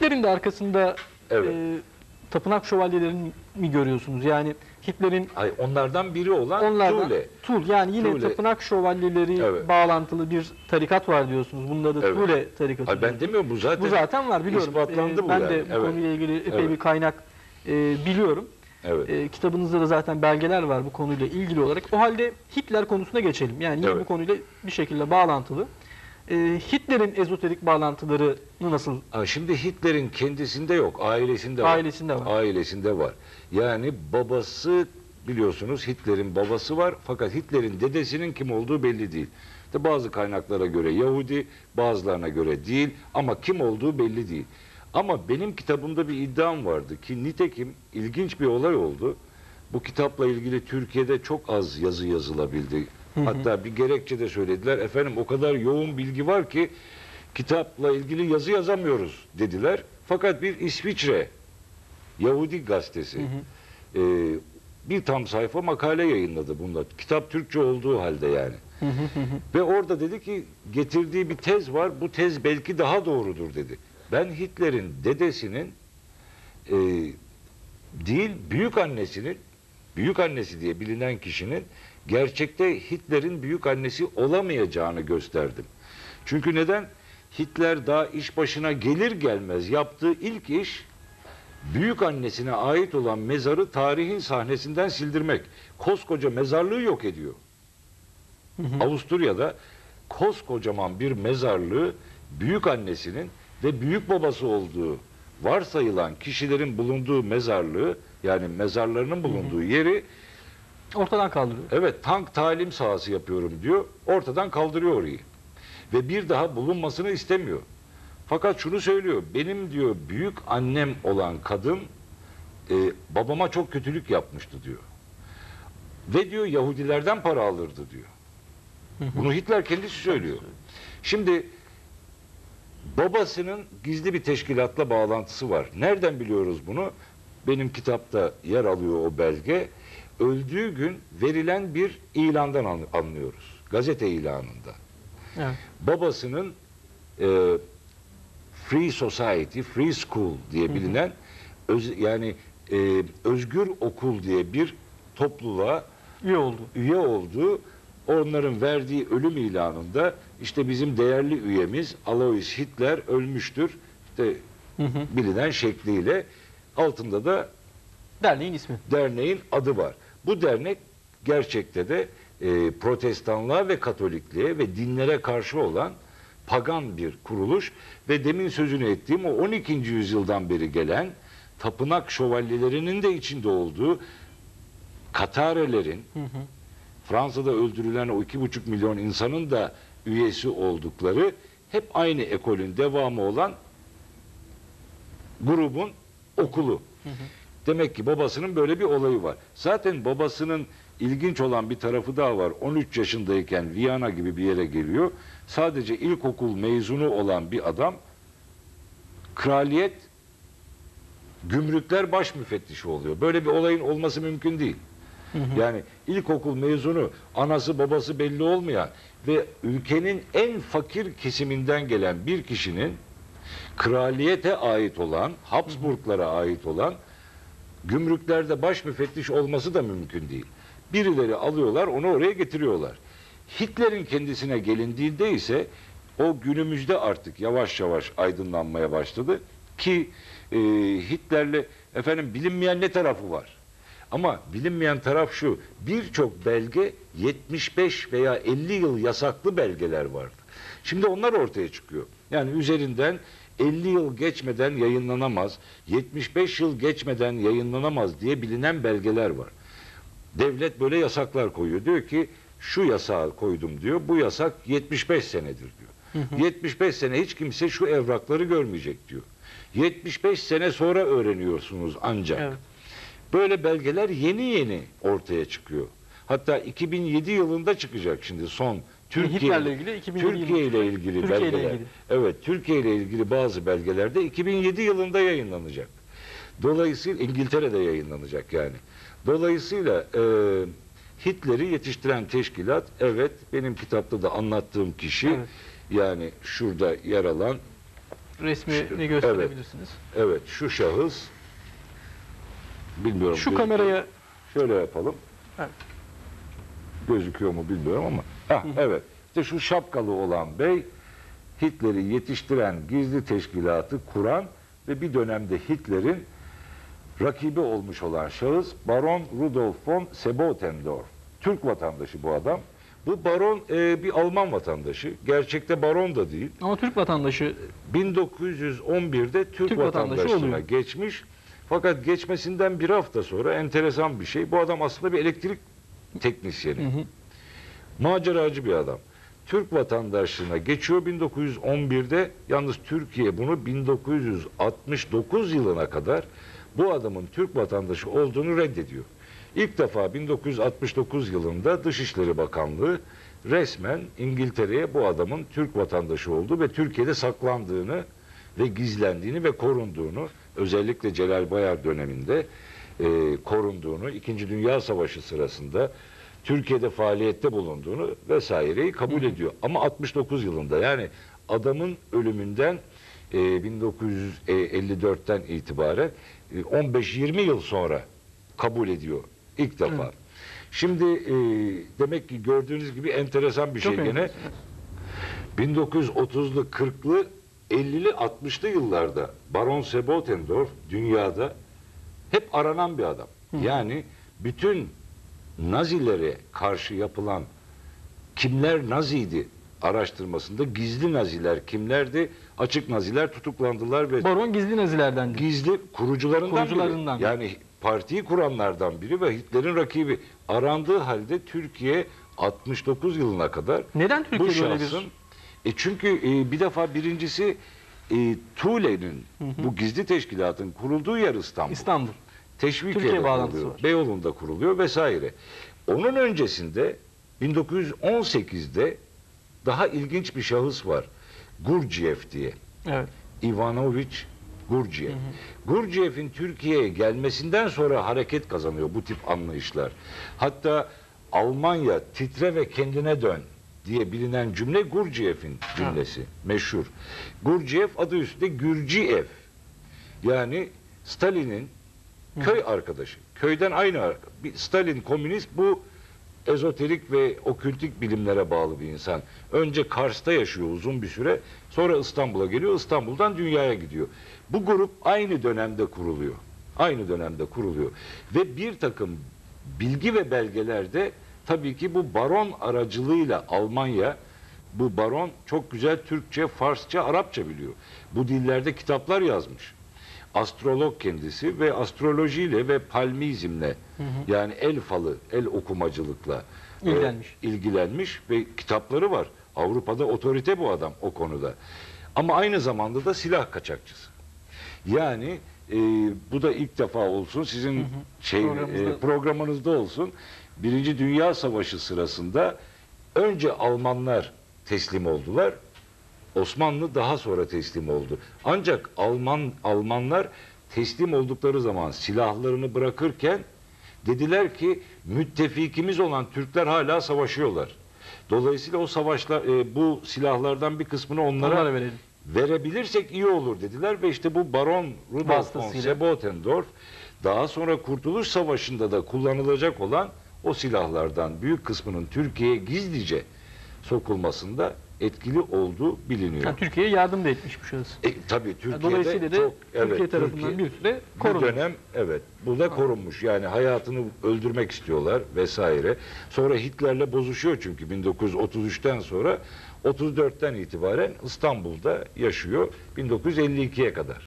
Hitler'in de arkasında Evet. tapınak şövalyelerini mi görüyorsunuz? Yani Hitler'in Onlardan biri olan Thule. Tul, yani yine Thule. tapınak şövalyeleri bağlantılı bir tarikat var diyorsunuz. Bunda da Thule tarikatı. Ben demiyorum, bu zaten var, biliyorum. İspatlandı bu ben yani. de bu konuyla ilgili epey bir kaynak biliyorum. Evet. Kitabınızda da zaten belgeler var bu konuyla ilgili olarak. O halde Hitler konusuna geçelim. Yani yine bu konuyla bir şekilde bağlantılı. Hitler'in ezoterik bağlantılarını nasıl? Şimdi Hitler'in kendisinde yok, ailesinde var. Ailesinde var. Yani babası, biliyorsunuz Hitler'in babası var, fakat Hitler'in dedesinin kim olduğu belli değil. İşte bazı kaynaklara göre Yahudi, bazılarına göre değil, ama kim olduğu belli değil. Ama benim kitabımda bir iddiam vardı ki nitekim ilginç bir olay oldu. Bu kitapla ilgili Türkiye'de çok az yazı yazılabildi. Hatta bir gerekçe de söylediler. Efendim, o kadar yoğun bilgi var ki kitapla ilgili yazı yazamıyoruz dediler. Fakat bir İsviçre Yahudi gazetesi bir tam sayfa makale yayınladı bunda. Kitap Türkçe olduğu halde yani. Ve orada dedi ki getirdiği bir tez var. Bu tez belki daha doğrudur dedi. Ben Hitler'in dedesinin değil, büyük annesi diye bilinen kişinin gerçekte Hitler'in büyük annesi olamayacağını gösterdim. Çünkü neden? Hitler daha iş başına gelir gelmez yaptığı ilk iş büyük annesine ait olan mezarı tarihin sahnesinden sildirmek. Koskoca mezarlığı yok ediyor. Avusturya'da koskocaman bir mezarlığı büyük annesinin ve büyük babası olduğu varsayılan kişilerin bulunduğu mezarlığı, yani mezarlarının bulunduğu yeri ortadan kaldırıyor. Evet, tank talim sahası yapıyorum diyor. Ortadan kaldırıyor orayı. Ve bir daha bulunmasını istemiyor. Fakat şunu söylüyor. Benim diyor büyük annem olan kadın babama çok kötülük yapmıştı diyor. Ve diyor Yahudilerden para alırdı diyor. Bunu Hitler kendisi söylüyor. Şimdi babasının gizli bir teşkilatla bağlantısı var. Nereden biliyoruz bunu? Benim kitapta yer alıyor o belge. Öldüğü gün verilen bir ilandan anlıyoruz. Gazete ilanında. Evet. Babasının Free Society, Free School diye bilinen özgür okul diye bir topluluğa üye olduğu, onların verdiği ölüm ilanında işte bizim değerli üyemiz Alois Hitler ölmüştür. İşte bilinen şekliyle altında da derneğin ismi. Derneğin adı var. Bu dernek gerçekte de Protestanlığa ve Katolikliğe ve dinlere karşı olan pagan bir kuruluş ve demin sözünü ettiğim o 12. yüzyıldan beri gelen tapınak şövalyelerinin de içinde olduğu Katarelerin, Fransa'da öldürülen o 2,5 milyon insanın da üyesi oldukları, hep aynı ekolün devamı olan grubun okulu. Demek ki babasının böyle bir olayı var. Zaten babasının ilginç olan bir tarafı daha var. 13 yaşındayken Viyana gibi bir yere geliyor. Sadece ilkokul mezunu olan bir adam, kraliyet gümrükler baş müfettişi oluyor. Böyle bir olayın olması mümkün değil. Yani ilkokul mezunu, anası babası belli olmayan ve ülkenin en fakir kesiminden gelen bir kişinin kraliyete ait olan, Habsburglara ait olan gümrüklerde baş müfettiş olması da mümkün değil. Birileri alıyorlar, onu oraya getiriyorlar. Hitler'in kendisine gelindiğinde ise o günümüzde artık yavaş yavaş aydınlanmaya başladı ki Hitler'le bilinmeyen ne tarafı var? Ama bilinmeyen taraf şu: birçok belge 75 veya 50 yıl yasaklı belgeler vardı. Şimdi onlar ortaya çıkıyor. Yani üzerinden 50 yıl geçmeden yayınlanamaz, 75 yıl geçmeden yayınlanamaz diye bilinen belgeler var. Devlet böyle yasaklar koyuyor. Diyor ki şu yasağı koydum diyor. Bu yasak 75 senedir diyor. 75 sene hiç kimse şu evrakları görmeyecek diyor. 75 sene sonra öğreniyorsunuz ancak. Evet. Böyle belgeler yeni yeni ortaya çıkıyor. Hatta 2007 yılında çıkacak şimdi son Türkiye ile ilgili belgeler. Evet, Türkiye ile ilgili bazı belgelerde 2007 yılında yayınlanacak. Dolayısıyla İngiltere'de yayınlanacak yani. Dolayısıyla Hitler'i yetiştiren teşkilat, evet, benim kitapta da anlattığım kişi, yani şurada yer alan resmini gösterebilirsiniz. Evet, şu şahıs, bilmiyorum. Şu kameraya şöyle yapalım. Evet. Gözüküyor mu bilmiyorum ama. Evet. İşte şu şapkalı olan bey, Hitler'i yetiştiren gizli teşkilatı kuran ve bir dönemde Hitler'in rakibi olmuş olan şahıs Baron Rudolf von Sebottendorf. Türk vatandaşı bu adam. Bu baron bir Alman vatandaşı. Gerçekte baron da değil. Ama Türk vatandaşı 1911'de Türk vatandaşlığına geçmiş. Fakat geçmesinden bir hafta sonra enteresan bir şey. Bu adam aslında bir elektrik teknisyeni. Maceracı bir adam. Türk vatandaşlığına geçiyor 1911'de. Yalnız Türkiye bunu 1969 yılına kadar bu adamın Türk vatandaşı olduğunu reddediyor. İlk defa 1969 yılında Dışişleri Bakanlığı resmen İngiltere'ye bu adamın Türk vatandaşı olduğu ve Türkiye'de saklandığını ve gizlendiğini ve korunduğunu, özellikle Celal Bayar döneminde korunduğunu, İkinci Dünya Savaşı sırasında Türkiye'de faaliyette bulunduğunu vesaireyi kabul ediyor. Ama 69 yılında, yani adamın ölümünden 1954'ten itibaren 15-20 yıl sonra kabul ediyor ilk defa. Şimdi demek ki gördüğünüz gibi enteresan bir şey gene. 1930'lu, 40'lı, 50'li, 60'lı yıllarda Baron Sebottendorf dünyada hep aranan bir adam. Yani bütün Nazilere karşı yapılan kimler Naziydi araştırmasında gizli Naziler kimlerdi, açık Naziler tutuklandılar ve Baron gizli Nazilerden. Gizli kurucularından biri. Yani partiyi kuranlardan biri ve Hitler'in rakibi. Arandığı halde Türkiye 69 yılına kadar neden Türkiye bu böyle şahsın, çünkü bir defa birincisi Tule'nin bu gizli teşkilatın kurulduğu yer İstanbul. Teşvikiye'de kuruluyor, Beyoğlu'nda kuruluyor vesaire. Onun öncesinde 1918'de daha ilginç bir şahıs var. Gurdjieff diye. Evet. Ivanoviç Gurdjieff. Gurdjieff'in Türkiye'ye gelmesinden sonra hareket kazanıyor bu tip anlayışlar. Hatta Almanya titre ve kendine dön diye bilinen cümle Gurdjieff'in cümlesi. Meşhur. Gurdjieff adı üstünde Gürciev. Yani Stalin'in köy arkadaşı. Köyden aynı Stalin komünist, bu ezoterik ve okültik bilimlere bağlı bir insan. Önce Kars'ta yaşıyor uzun bir süre. Sonra İstanbul'a geliyor. İstanbul'dan dünyaya gidiyor. Bu grup aynı dönemde kuruluyor. Aynı dönemde kuruluyor. Ve bir takım bilgi ve belgelerde tabii ki bu baron aracılığıyla Almanya, bu baron çok güzel Türkçe, Farsça, Arapça biliyor. Bu dillerde kitaplar yazmış. Astrolog kendisi ve astrolojiyle ve palmizmle, yani el falı, el okumacılıkla ilgilenmiş ve kitapları var. Avrupa'da otorite bu adam o konuda. Ama aynı zamanda da silah kaçakçısı. Yani bu da ilk defa olsun sizin programınızda olsun. Birinci Dünya Savaşı sırasında önce Almanlar teslim oldular. Osmanlı daha sonra teslim oldu. Ancak Almanlar teslim oldukları zaman silahlarını bırakırken dediler ki müttefikimiz olan Türkler hala savaşıyorlar. Dolayısıyla o savaşlar, bu silahlardan bir kısmını onlara verebilirsek iyi olur dediler ve işte bu Baron Rudolf von Sebottendorf daha sonra Kurtuluş Savaşı'nda da kullanılacak olan o silahlardan büyük kısmının Türkiye'ye gizlice sokulmasında etkili olduğu biliniyor. Yani Türkiye'ye yardım da etmiş bu şahıs. Tabii Türkiye'de dolayısıyla çok, Türkiye tarafından bir süre korunmuş. Bir dönem bu da korunmuş. Yani hayatını öldürmek istiyorlar vesaire. Sonra Hitler'le bozuşuyor çünkü 1933'ten sonra 34'ten itibaren İstanbul'da yaşıyor 1952'ye kadar.